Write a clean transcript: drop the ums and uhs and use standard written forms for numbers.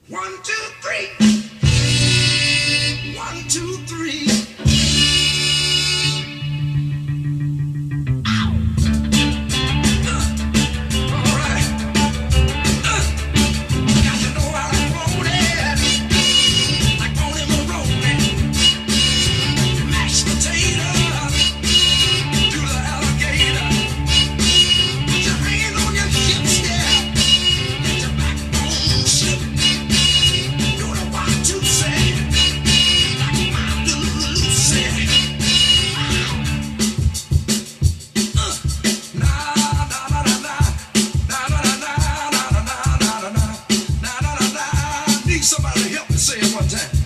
One, two, three. One, two, three. Ow. All right. Got to know how to roll it. Like only Maroney. Mashed potato. Do the alligator. Put your hand on your hips, yeah. Let your backbone slip. Somebody help me say it one time.